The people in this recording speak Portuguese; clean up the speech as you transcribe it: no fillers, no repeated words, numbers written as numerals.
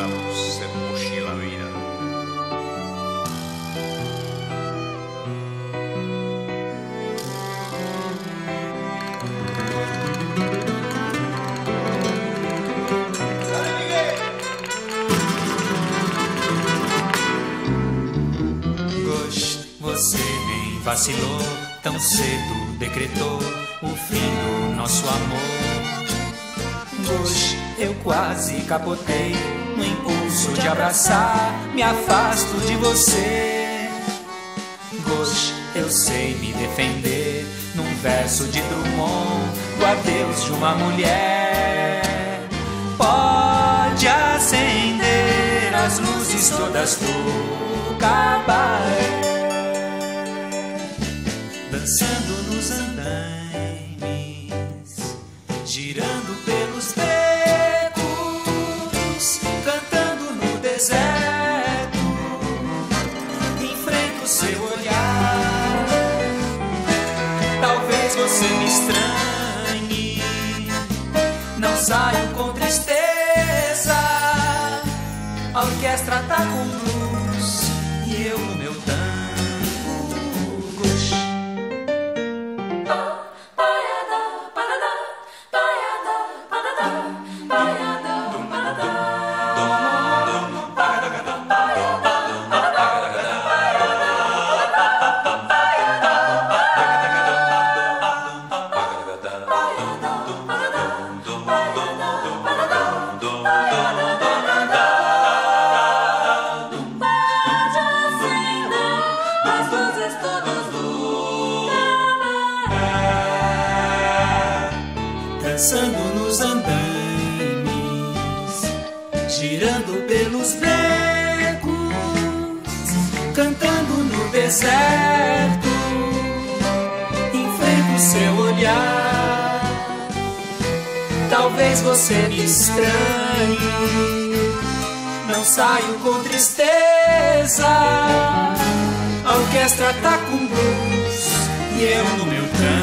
cansados se mochila a vida. Você nem vacilou, tão cedo decretou o fim do nosso amor. Hoje eu quase capotei no impulso de abraçar, me afasto de você. Hoje eu sei me defender num verso de Drummond, do adeus de uma mulher. Pode acender as luzes todas do cabaré, dançando nos andaimes, girando pelos becos, cantando no deserto, enfrento seu olhar. Talvez você me estranhe, não saio com tristeza. A orquestra tá com blues e eu no meu tango. Dançando nos andaimes, girando pelos becos, cantando no deserto, enfrento seu olhar. Talvez você me estranhe, não saio com tristeza. A orquestra tá com blues e eu no meu tango.